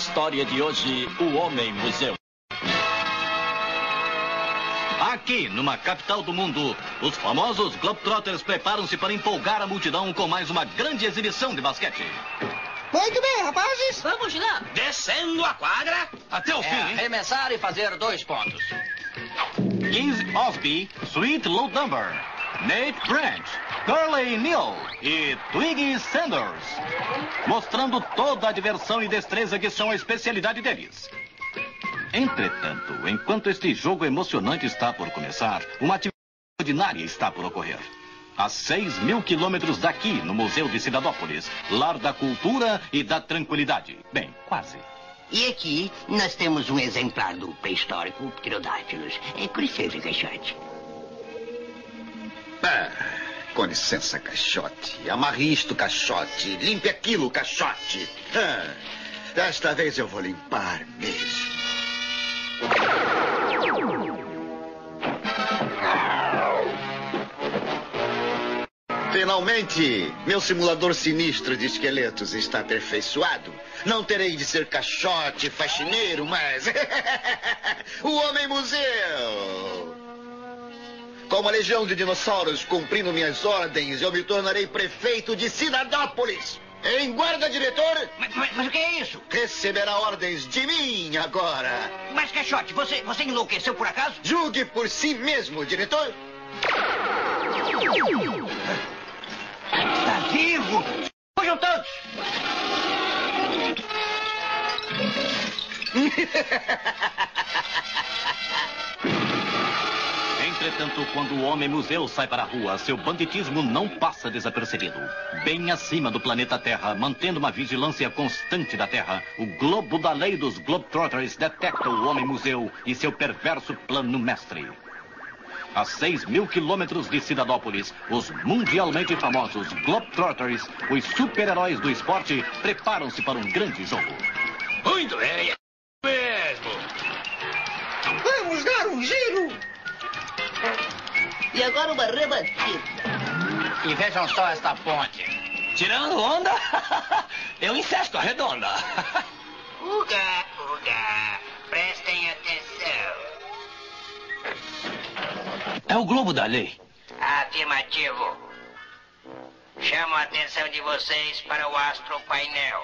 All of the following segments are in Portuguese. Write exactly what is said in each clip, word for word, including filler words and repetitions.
história de hoje, o Homem Museu. Aqui, numa capital do mundo, os famosos Globetrotters preparam-se para empolgar a multidão com mais uma grande exibição de basquete. Muito bem, rapazes. Vamos lá. Descendo a quadra até o É, fim, hein? arremessar e fazer dois pontos. Keith Osby, Sweet Low Number, Nate Branch, Curly Neal e Twiggy Sanders, mostrando toda a diversão e destreza que são a especialidade deles. Entretanto, enquanto este jogo emocionante está por começar, uma atividade ordinária está por ocorrer. A seis mil quilômetros daqui, no Museu de Cidadópolis, lar da cultura e da tranquilidade. Bem, quase. E aqui nós temos um exemplar do pré-histórico Pterodáctilos. É, com licença, Caixote. Ah, com licença, Caixote. Amarre isto, Caixote. Limpe aquilo, Caixote. Ah, desta vez eu vou limpar mesmo. Finalmente, meu simulador sinistro de esqueletos está aperfeiçoado. Não terei de ser caixote, faxineiro, mas... o Homem Museu! Com uma legião de dinossauros cumprindo minhas ordens, eu me tornarei prefeito de Cidadópolis. Em guarda, diretor! Mas, mas, mas o que é isso? Receberá ordens de mim agora. Mas, Caixote, você, você enlouqueceu por acaso? Julgue por si mesmo, diretor. Está vivo! Fujam todos! Entretanto, quando o Homem Museu sai para a rua, seu banditismo não passa desapercebido. Bem acima do planeta Terra, mantendo uma vigilância constante da Terra, o globo da lei dos Globetrotters detecta o Homem Museu e seu perverso plano mestre. A seis mil quilômetros de Cidadópolis, os mundialmente famosos Globetrotters, os super-heróis do esporte, preparam-se para um grande jogo. Muito bem, é mesmo. Vamos dar um giro. E agora uma rebatida. E vejam só esta ponte. Tirando onda, eu incesto a redonda. Uga, uga, prestem atenção. É o globo da lei. Afirmativo. Chamo a atenção de vocês para o astropainel.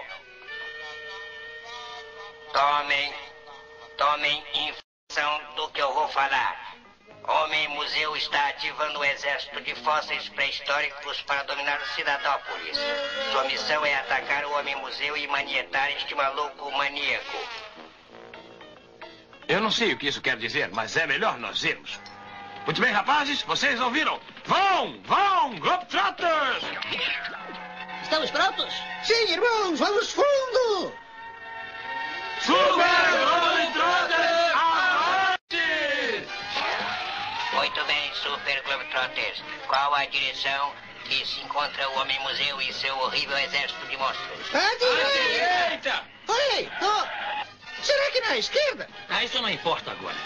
Tomem, tomem informação do que eu vou falar. Homem Museu está ativando o exército de fósseis pré-históricos para dominar Cidadópolis. Sua missão é atacar o Homem Museu e manietar este maluco maníaco. Eu não sei o que isso quer dizer, mas é melhor nós irmos. Muito bem, rapazes, vocês ouviram? Vão, vão, Globetrotters! Estamos prontos? Sim, irmãos, vamos fundo. Super Globetrotters, avante! Muito bem, Super Globetrotters. Qual a direção que se encontra o Homem Museu e seu horrível exército de monstros? À À direita. direita! Oi, oh. Será que na esquerda? Ah, isso não importa agora.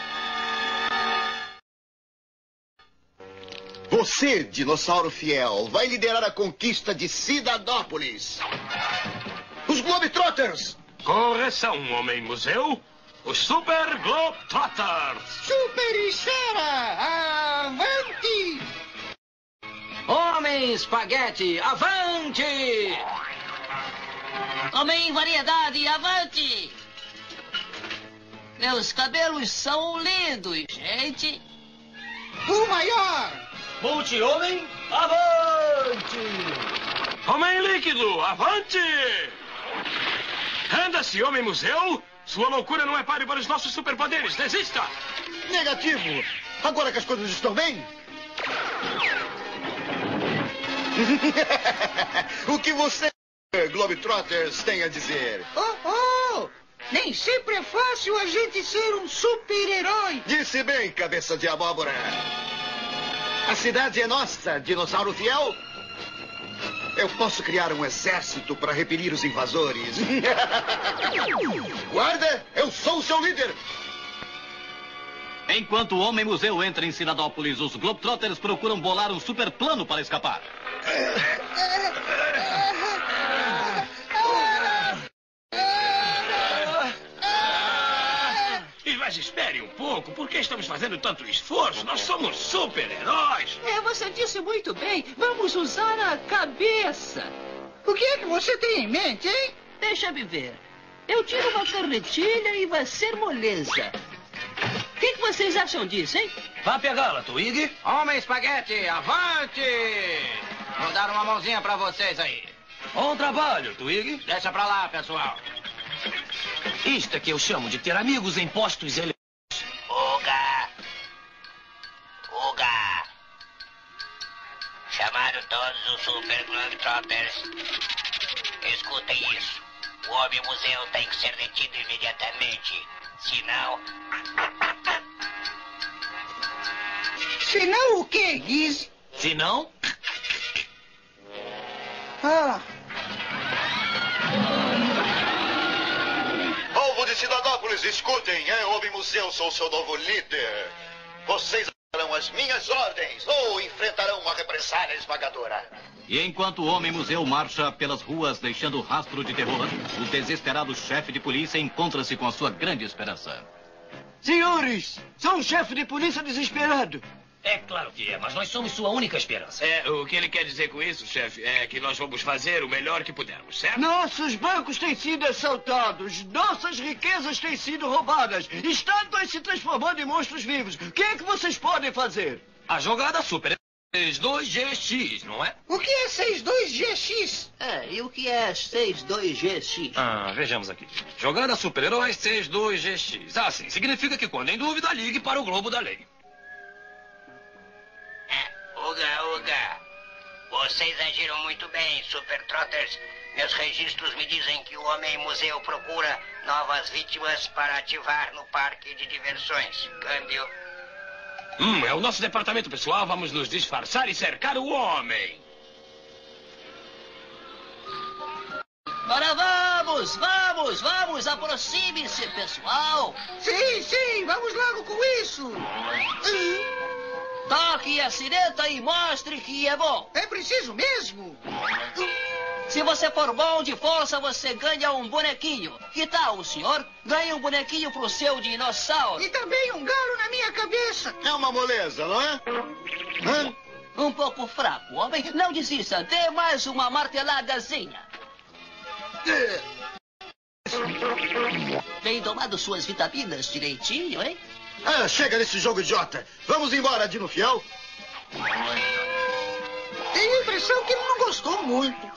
Você, dinossauro fiel, vai liderar a conquista de Cidadópolis. Os Globetrotters! Correção, Homem Museu. Os Super Globetrotters! Super Esfera, avante! Homem Espaguete, avante! Homem Variedade, avante! Meus cabelos são lindos, gente. O maior! Multi-Homem, avante! Homem Líquido, avante! Renda-se, Homem Museu! Sua loucura não é páreo para os nossos superpoderes. Desista! Negativo! Agora que as coisas estão bem... O que você, Globetrotters, tem a dizer? Oh, oh! Nem sempre é fácil a gente ser um super-herói. Disse bem, cabeça de abóbora. A cidade é nossa, dinossauro fiel. Eu posso criar um exército para repelir os invasores. Guarda, eu sou o seu líder. Enquanto o Homem Museu entra em Cidadópolis, os Globetrotters procuram bolar um super plano para escapar. Mas espere um pouco, por que estamos fazendo tanto esforço? Nós somos super-heróis. É, você disse muito bem. Vamos usar a cabeça. O que é que você tem em mente, hein? Deixa-me ver. Eu tiro uma carretilha e vai ser moleza. O que, que vocês acham disso, hein? Vá pegá-la, Twig. Homem espaguete, avante! Vou dar uma mãozinha pra vocês aí. Bom trabalho, Twig. Deixa pra lá, pessoal. Isto é que eu chamo de ter amigos em postos elevados. Uga! Uga! Chamaram todos os Super Globetrotters. Escutem isso. O Homem Museu tem que ser detido imediatamente. Senão... Senão o quê, Giz? Se não, Ah, Povo de Cidadópolis, escutem, é Homem Museu, sou seu novo líder. Vocês darão as minhas ordens ou enfrentarão uma represália esmagadora. E enquanto o Homem-Museu marcha pelas ruas deixando rastro de terror, o desesperado chefe de polícia encontra-se com a sua grande esperança. senhores, sou um chefe de polícia desesperado. é claro que é, mas nós somos sua única esperança. É, o que ele quer dizer com isso, chefe, é que nós vamos fazer o melhor que pudermos, certo? Nossos bancos têm sido assaltados, nossas riquezas têm sido roubadas, estátuas se transformando em monstros vivos. O que é que vocês podem fazer? A jogada super seis dois G X, não é? O que é sessenta e dois G X? É, e o que é sessenta e dois G X? Ah, vejamos aqui. Jogada super-heróis sessenta e dois G X. Ah, sim. Significa que quando em dúvida, ligue para o Globo da Lei. Uga, Uga. Vocês agiram muito bem, Super Trotters. Meus registros me dizem que o Homem-Museu procura novas vítimas para ativar no parque de diversões. Câmbio. Hum, é o nosso departamento pessoal. Vamos nos disfarçar e cercar o homem. Agora vamos, vamos, vamos, aproxime-se, pessoal. Sim, sim, vamos logo com isso. Toque a sineta e mostre que é bom. É preciso mesmo? Se você for bom de força, você ganha um bonequinho. Que tal, senhor? Ganhe um bonequinho pro seu dinossauro. E também um galo na minha cabeça. É uma moleza, não é? Hã? Um pouco fraco, homem. Não desista, dê mais uma marteladazinha. Tem tomado suas vitaminas direitinho, hein? Ah, chega desse jogo idiota. Vamos embora, Dino Fiel. Tenho a impressão que ele não gostou muito.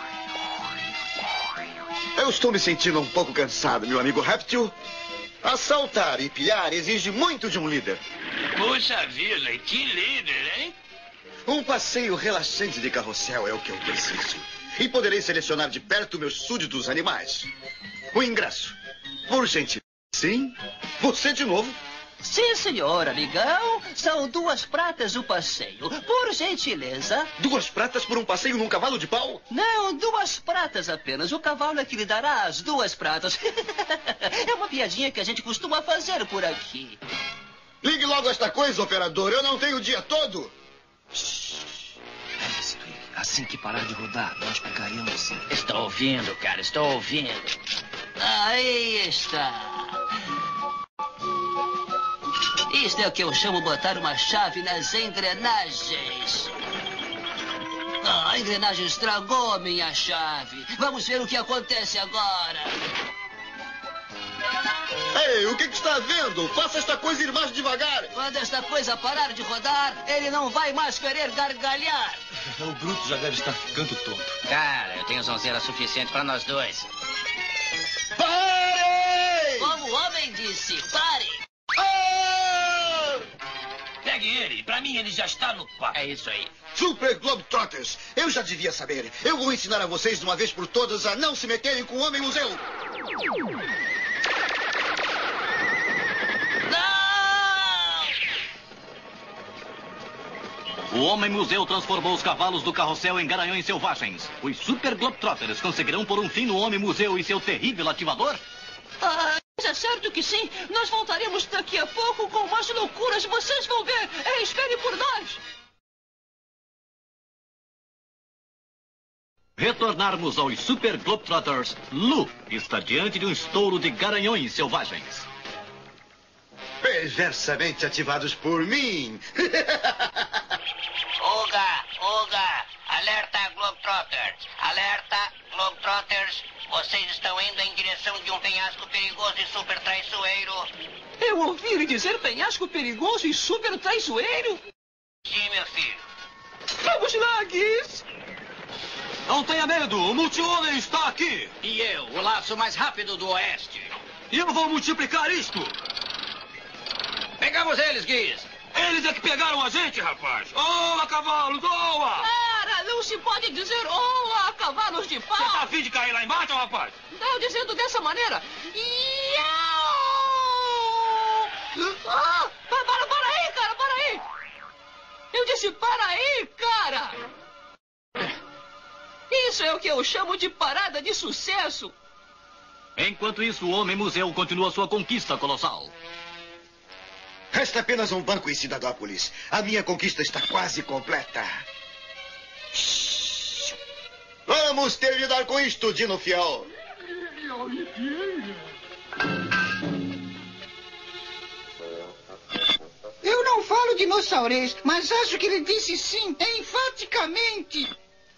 Eu estou me sentindo um pouco cansado, meu amigo Réptil. Assaltar e pilhar exige muito de um líder. Puxa vida, e que líder, hein? Um passeio relaxante de carrossel é o que eu preciso. E poderei selecionar de perto meus súditos animais. O ingresso. Por gentileza. Sim? Você de novo? Sim, senhor, amigão. São duas pratas o passeio. Por gentileza. Duas pratas por um passeio num cavalo de pau? Não, duas pratas apenas. O cavalo é que lhe dará as duas pratas. É uma piadinha que a gente costuma fazer por aqui. Ligue logo esta coisa, operador. Eu não tenho o dia todo. Cale-se, Twig. Assim que parar de rodar, nós pegaremos. Estou ouvindo, cara, estou ouvindo. Aí está. Isto é o que eu chamo botar uma chave nas engrenagens. Ah, a engrenagem estragou a minha chave. Vamos ver o que acontece agora. Ei, o que, que está vendo? Faça esta coisa ir mais devagar. Quando esta coisa parar de rodar, ele não vai mais querer gargalhar. O Bruto já deve estar ficando tonto. Cara, eu tenho zonzeira suficiente para nós dois. Pare! Como o homem disse, pare. Ah! Pegue ele. Pra mim, ele já está no papo. É isso aí. Super Globetrotters, eu já devia saber. Eu vou ensinar a vocês de uma vez por todas a não se meterem com o Homem-Museu. O Homem-Museu transformou os cavalos do carrossel em garanhões selvagens. Os Super Globetrotters conseguirão pôr um fim no Homem-Museu e seu terrível ativador? Ah, é certo que sim. Nós voltaremos daqui a pouco com mais loucuras. Vocês vão ver. É, espere por nós. Retornarmos aos Super Globetrotters, Lu está diante de um estouro de garanhões selvagens. Perversamente ativados por mim. Oga, Oga, alerta Globetrotters, alerta Globetrotters, vocês estão indo em direção de um penhasco perigoso e super traiçoeiro. Eu ouvi dizer penhasco perigoso e super traiçoeiro? Sim, meu filho. Vamos lá, Giz. Não tenha medo, o multi-homem está aqui. E eu, o laço mais rápido do oeste. E eu vou multiplicar isto. Pegamos eles, Giz. Eles é que pegaram a gente, rapaz. Oa, cavalos, oa! Cara, não se pode dizer oa, cavalos de pau. Você tá afim de cair lá embaixo, rapaz? Não, dizendo dessa maneira. Iau! Ah, para, para, para aí, cara, para aí. Eu disse para aí, cara. Isso é o que eu chamo de parada de sucesso. Enquanto isso, o Homem-Museu continua sua conquista colossal. Resta apenas um banco em Cidadópolis. A minha conquista está quase completa. Vamos terminar com isto, Dino Fiel. Eu não falo dinossaurês, mas acho que ele disse sim, enfaticamente.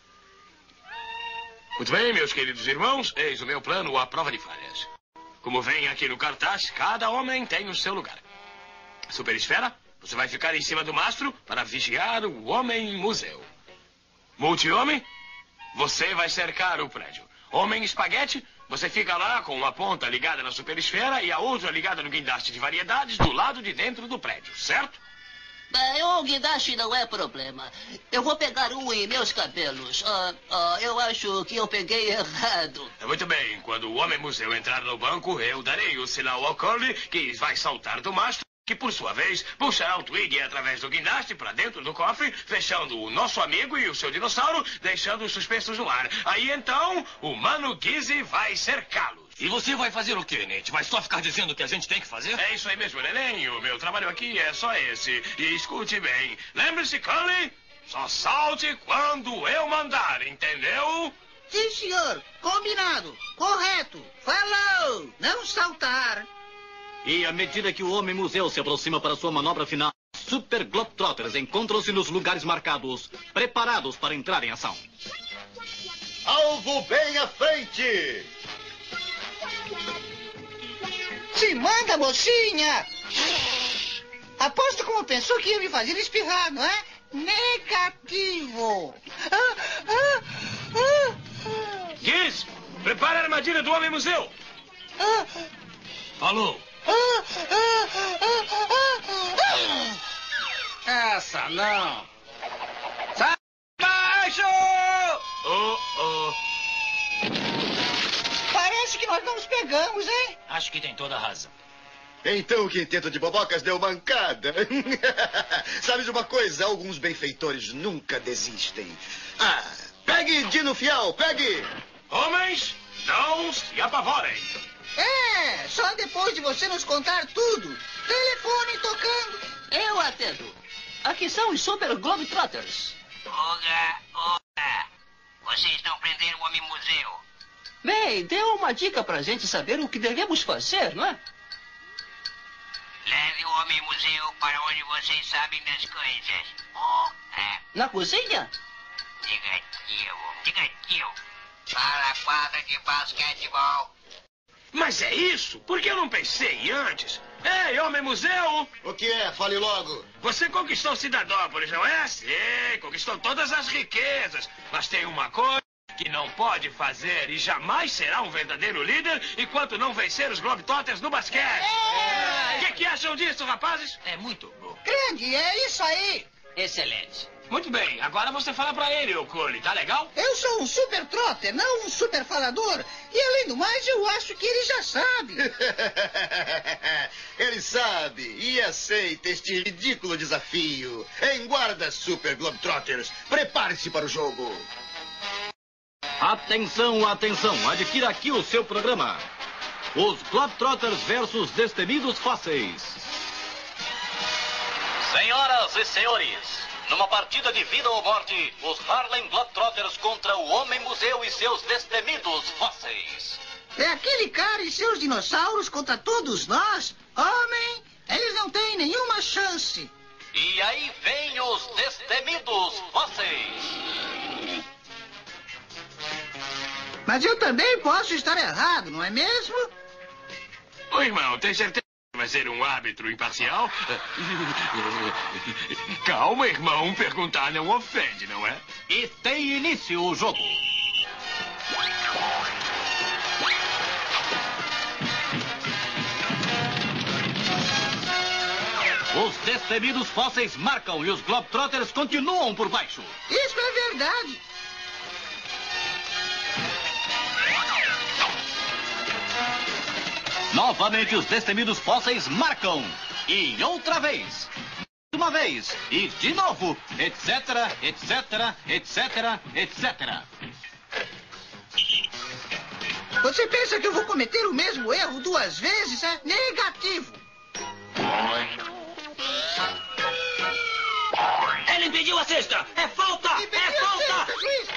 Muito bem, meus queridos irmãos, eis o meu plano, a prova de falhas. Como vem aqui no cartaz, cada homem tem o seu lugar. Superesfera, você vai ficar em cima do mastro para vigiar o Homem-Museu. Multi-Homem, você vai cercar o prédio. Homem-Espaguete, você fica lá com uma ponta ligada na superesfera e a outra ligada no guindaste de variedades do lado de dentro do prédio, certo? Bem, o guindaste não é problema. Eu vou pegar um em meus cabelos. Ah, ah, eu acho que eu peguei errado. Muito bem, quando o Homem-Museu entrar no banco, eu darei o sinal ao Curly, que vai saltar do mastro, que por sua vez puxará o Twig através do guindaste para dentro do cofre, fechando o nosso amigo e o seu dinossauro, deixando-os suspensos no ar. Aí então, o Mano Gizzy vai cercá-los. E você vai fazer o quê, Nate? Vai só ficar dizendo o que a gente tem que fazer? É isso aí mesmo, neném. O meu trabalho aqui é só esse. E escute bem. Lembre-se, Curly, só salte quando eu mandar, entendeu? Sim, senhor. Combinado. Correto. Falou. Não saltar. E à medida que o Homem-Museu se aproxima para sua manobra final, Super Globetrotters encontram-se nos lugares marcados, preparados para entrar em ação. Alvo bem à frente! Se manda, mocinha! Aposto como pensou que ia me fazer espirrar, não é? Negativo! Ah, ah, ah, ah. Giz, prepare a armadilha do Homem-Museu. Ah, Falou. ah, ah, ah, ah, ah. Essa não. Sai baixo! Oh, oh. Parece que nós não nos pegamos, hein? Acho que tem toda a razão. Então o quinteto de bobocas deu mancada. Sabe de uma coisa? Alguns benfeitores nunca desistem. Ah, pegue, Dino Fiel, pegue! Homens, não se apavorem. É, só depois de você nos contar tudo. Telefone tocando. Eu atendo. Aqui são os Super Globetrotters. Oga, Oga, vocês não prenderam o Homem-Museu. Bem, deu uma dica pra gente saber o que devemos fazer, não é? Leve o Homem-Museu para onde vocês sabem das coisas. Oh, é, Na cozinha? negativo, negativo. Para a quadra de basquetebol. Mas é isso? Por que eu não pensei antes? Ei, Homem-Museu! O que é? Fale logo. Você conquistou Cidadópolis, não é? Sim, conquistou todas as riquezas. Mas tem uma coisa que não pode fazer e jamais será um verdadeiro líder enquanto não vencer os Globetrotters no basquete. O que, que acham disso, rapazes? É muito bom. Grande, é isso aí. Excelente. Muito bem, agora você fala pra ele, ô Curly, tá legal? Eu sou um super trotter, não um super falador. E além do mais, eu acho que ele já sabe. Ele sabe e aceita este ridículo desafio. Em guarda, Super Globetrotters. Prepare-se para o jogo. Atenção, atenção, adquira aqui o seu programa. Os Globetrotters versus Destemidos Fósseis. Senhoras e senhores, numa partida de vida ou morte, os Harlem Globetrotters contra o Homem-Museu e seus Destemidos Fósseis. É aquele cara e seus dinossauros contra todos nós. Homem, Eles não têm nenhuma chance. E aí vem os destemidos fósseis. Mas eu também posso estar errado, não é mesmo? Ô, irmão, tem certeza que vai ser um árbitro imparcial? Calma, irmão. Perguntar não ofende, não é? E tem início o jogo. Os destemidos fósseis marcam e os Globetrotters continuam por baixo. Isso é verdade. Novamente os destemidos fósseis marcam. E outra vez. Uma vez. E de novo. Etc, etc, etc, etcétera. Você pensa que eu vou cometer o mesmo erro duas vezes? É negativo. Ele impediu a cesta! É falta! Impediu É a falta! cesta, juiz.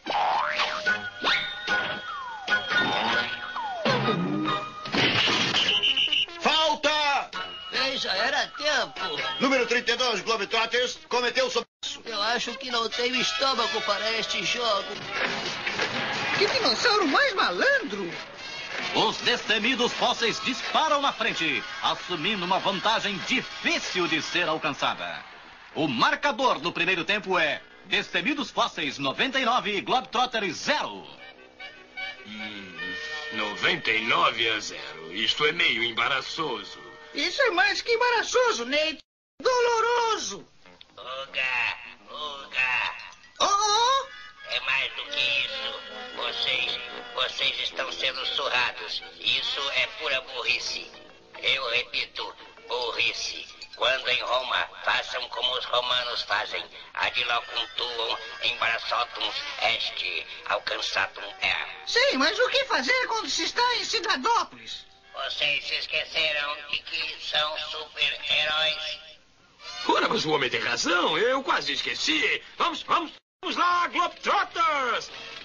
Falta! Ei, já era tempo. Número trinta e dois, Globetrotters, cometeu o sobrepasso. Eu acho que não tenho estômago para este jogo. Que dinossauro mais malandro. Os destemidos fósseis disparam na frente, assumindo uma vantagem difícil de ser alcançada. O marcador do primeiro tempo é Destemidos Fósseis noventa e nove e Globetrotters zero. Hum, noventa e nove a zero. Isto é meio embaraçoso. Isso é mais que embaraçoso, Nate. Doloroso. Uga, Uga. Oh, oh. É mais do que isso. Vocês, vocês estão sendo surrados. Isso é pura burrice. Eu repito, burrice. Quando em Roma, façam como os romanos fazem. Adilocum tuum, embaraçotum est, alcançatum er. Sim, mas o que fazer quando se está em Cidadópolis? Vocês se esqueceram de que são super-heróis? Ora, mas o homem tem razão. Eu quase esqueci. Vamos, vamos, vamos lá, Globetrotters!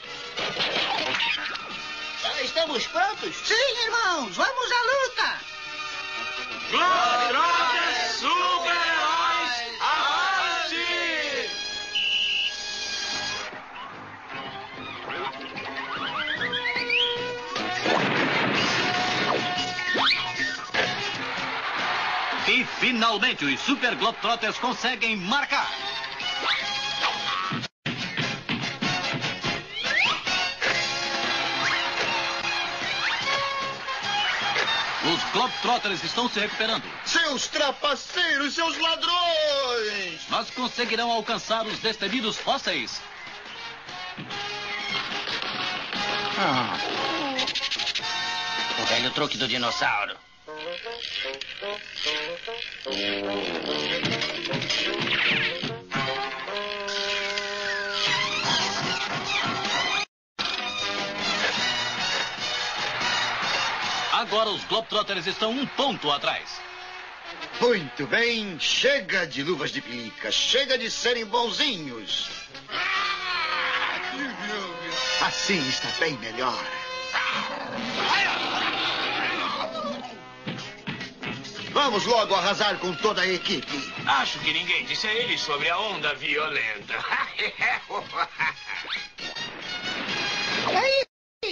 Estamos prontos? Sim, irmãos, vamos à luta! Globetrotters, super-heróis, avante! E finalmente os Super Globetrotters conseguem marcar. Os Globetrotters estão se recuperando, Seus trapaceiros, seus ladrões! mas conseguirão alcançar os destemidos fósseis. O velho truque do dinossauro. Agora os Globetrotters estão um ponto atrás. Muito bem, chega de luvas de pica, chega de serem bonzinhos. Assim está bem melhor. Vamos logo arrasar com toda a equipe. Acho que ninguém disse a ele sobre a onda violenta. Aí,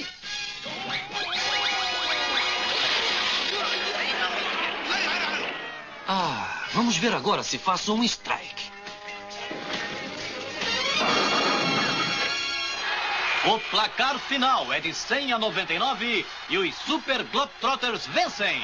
Ah, vamos ver agora se faço um strike. O placar final é de cem a noventa e nove e os Super Globetrotters vencem.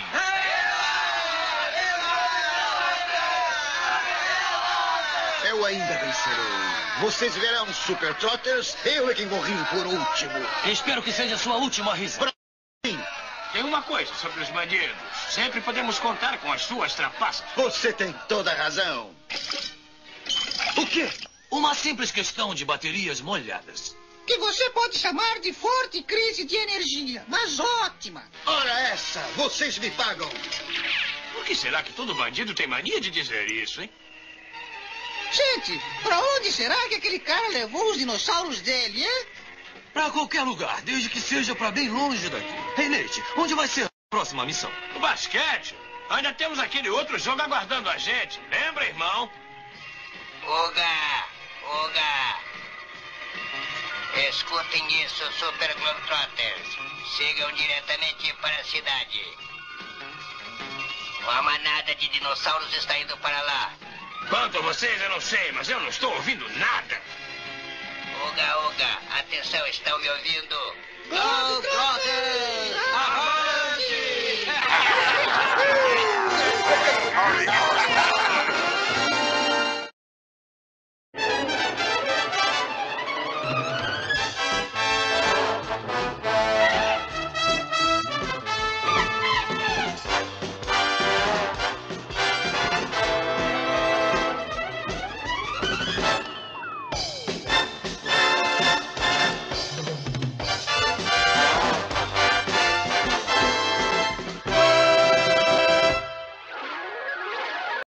Eu ainda vencerei. Vocês verão, Super Trotters, eu é quem vou rir por último. Espero que seja sua última risa. Tem uma coisa sobre os bandidos. Sempre podemos contar com as suas trapaças. Você tem toda a razão. O quê? Uma simples questão de baterias molhadas. que você pode chamar de forte crise de energia, mas ótima. Ora essa, vocês me pagam. Por que será que todo bandido tem mania de dizer isso, hein? Gente, pra onde será que aquele cara levou os dinossauros dele, hein? Pra qualquer lugar, desde que seja pra bem longe daqui. Hey, Nate, onde vai ser a próxima missão? O basquete? Ainda temos aquele outro jogo aguardando a gente. Lembra, irmão? Uga! Uga! Escutem isso, Super Globetrotters. Sigam diretamente para a cidade. Uma manada de dinossauros está indo para lá. Quanto a vocês, eu não sei, mas eu não estou ouvindo nada. Uga, Uga, atenção, estão me ouvindo? Globetrotters! Avante!